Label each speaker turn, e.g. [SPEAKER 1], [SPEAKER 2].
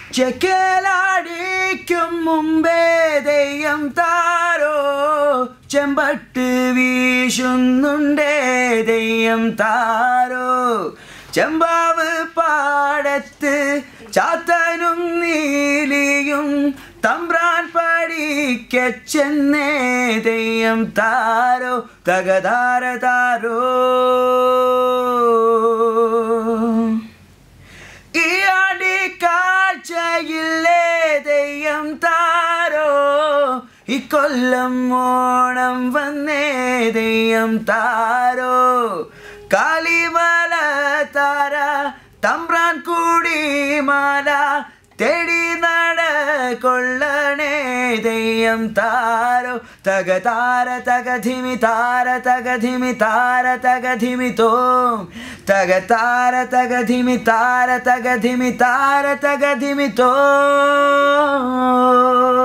[SPEAKER 1] ചെക്കേലാടിക്കും മുമ്പേ ദെയ്യം താരോ ചെമ്പട്ട് വീശുന്നുണ്ടേ ദെയ്യം താരോ ചെമ്പാവ് പാടത്ത് ചാത്തനും നീലിയും തമ്പ്രാൻ പഠിക്കച്ചെന്നേ ദെയ്യം താരോ തകതാര താരോ ഈ ആടിക്കാഴ്ചയില്ലേ ദെയ്യം താരോ ഇക്കൊല്ലം ഓണം വന്നേ ദെയ്യം താരോ കാലിമല താര തമ്പ്രാൻ കൂടിമാല തേടി നടക്കൊള്ളണേ ദെയ്യം താരോ തകതാര തകധിമി താര തകധിമി താര തകധിമി തോം തകതാര തകധിമി താര തകധിമി താര തകധിമി തോം